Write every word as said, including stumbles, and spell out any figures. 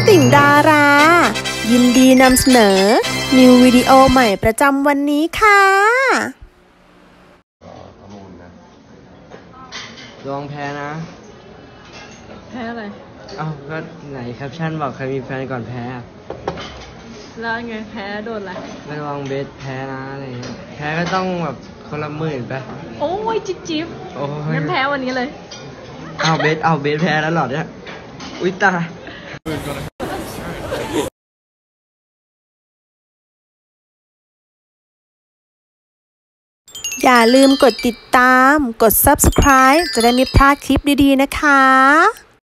ติ่งดารายินดีนำเสนอนิววิดีโอใหม่ประจำวันนี้ค่ะลองแพ้นะแพ้อะไรอ้าวก็ไหนแคปชั่นบอกเคยมีแฟนก่อนแพ้แล้วไงแพ้โดนอะไรไม่ลองเบสแพ้นะอะไรเงี้ยแพ้ก็ต้องแบบคนละหมื่นไปโอ้ยจิ๊บจิ๊บโอ้ยงั้นแพ้วันนี้เลยเอาเบสเอาเบสแพ้แล้วหรอเนี่ยอุ้ยตายอย่าลืมกดติดตามกด ซับสไครบ์ จะได้ไม่พลาดคลิปดีๆนะคะ